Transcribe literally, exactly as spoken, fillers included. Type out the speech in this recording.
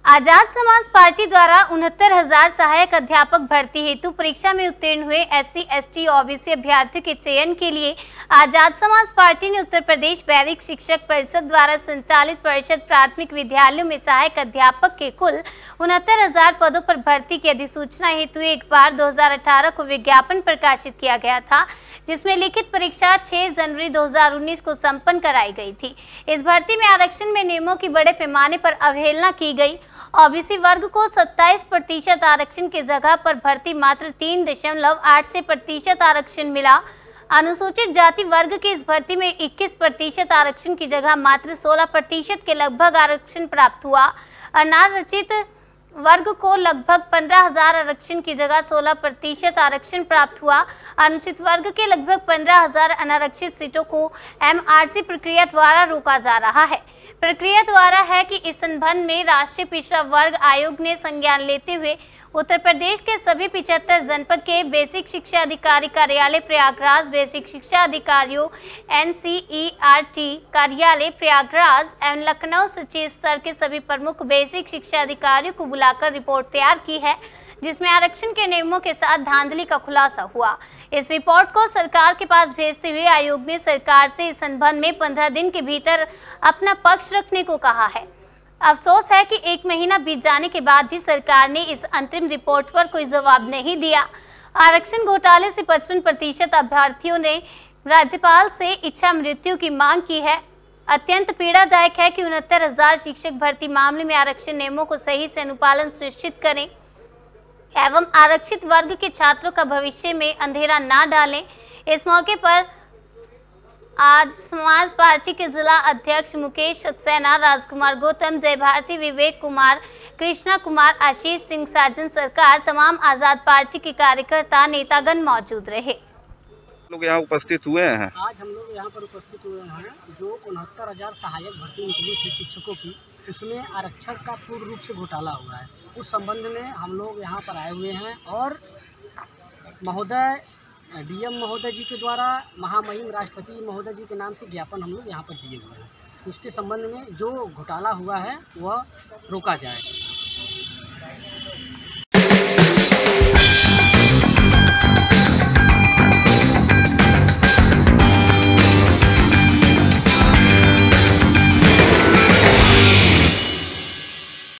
Azad Samaj party द्वारा उनहत्तर हजार सहायक अध्यापक भर्ती हेतु परीक्षा में उत्तीर्ण हुए एससी, एसटी, ओबीसी अभ्यर्थियों के चयन के लिए आजाद समाज पार्टी ने उत्तर प्रदेश बैरिक शिक्षक परिषद द्वारा संचालित परिषद प्राथमिक विद्यालयों में सहायक अध्यापक के कुल उनहत्तर हजार पदों पर भर्ती की अधिसूचना हेतु एक बार दो हजार अठारह को विज्ञापन प्रकाशित किया गया था, जिसमें लिखित परीक्षा छह जनवरी दो हजार उन्नीस को संपन्न कराई गई थी। इस भर्ती में आरक्षण में नियमों की बड़े पैमाने पर अवहेलना की गई। ओबीसी वर्ग को सत्ताईस प्रतिशत आरक्षण की जगह पर भर्ती मात्र तीन दशमलव आठ से प्रतिशत आरक्षण मिला। अनुसूचित जाति वर्ग की इस भर्ती में इक्कीस प्रतिशत आरक्षण की जगह मात्र सोलह प्रतिशत के लगभग आरक्षण प्राप्त हुआ। अनारक्षित वर्ग को लगभग पंद्रह हजार आरक्षण की जगह सोलह प्रतिशत आरक्षण प्राप्त हुआ। अनुचित वर्ग के लगभग पंद्रह हजार अनारक्षित सीटों को एमआरसी प्रक्रिया द्वारा रोका जा रहा है। प्रक्रिया द्वारा है कि इस संबंध में राष्ट्रीय पिछड़ा वर्ग आयोग ने संज्ञान लेते हुए उत्तर प्रदेश के सभी पिछहत्तर जनपद के बेसिक शिक्षा अधिकारी कार्यालय प्रयागराज, बेसिक शिक्षा अधिकारियों एनसीईआरटी कार्यालय प्रयागराज एवं लखनऊ सचिव स्तर के सभी प्रमुख बेसिक शिक्षा अधिकारियों को बुलाकर रिपोर्ट तैयार की है, जिसमें आरक्षण के नियमों के साथ धांधली का खुलासा हुआ। इस रिपोर्ट को सरकार के पास भेजते हुए आयोग ने सरकार से इस संबंध में पंद्रह दिन के भीतर अपना पक्ष रखने को कहा है। अफसोस है कि एक महीना बीत जाने के बाद भी सरकार ने इस अंतरिम रिपोर्ट पर कोई जवाब नहीं दिया। आरक्षण घोटाले से पचपन प्रतिशत अभ्यर्थियों ने राज्यपाल से इच्छा मृत्यु की मांग की है। अत्यंत पीड़ादायक है कि उनहत्तर हजार शिक्षक भर्ती मामले में आरक्षण नियमों को सही से अनुपालन सुनिश्चित करें एवं आरक्षित वर्ग के छात्रों का भविष्य में अंधेरा ना डालें। इस मौके पर आज समाज पार्टी के जिला अध्यक्ष मुकेश सक्सेना, राजकुमार गौतम, जय भारती, विवेक कुमार, कृष्णा कुमार, आशीष सिंह, साजन सरकार, तमाम आजाद पार्टी के कार्यकर्ता नेतागण मौजूद रहे। लोग यहाँ उपस्थित हुए हैं। आज हम लोग यहाँ पर उपस्थित हुए हैं जो उनहत्तर हजार सहायक भर्ती निकली थी शिक्षकों की, उसमें आरक्षण का पूर्ण रूप से घोटाला हुआ है। उस संबंध में हम लोग यहाँ पर आए हुए हैं और महोदय डीएम महोदय जी के द्वारा महामहिम राष्ट्रपति महोदय जी के नाम से ज्ञापन हम लोग यहाँ पर दिए हुए हैं। उसके संबंध में जो घोटाला हुआ है वह रोका जाए।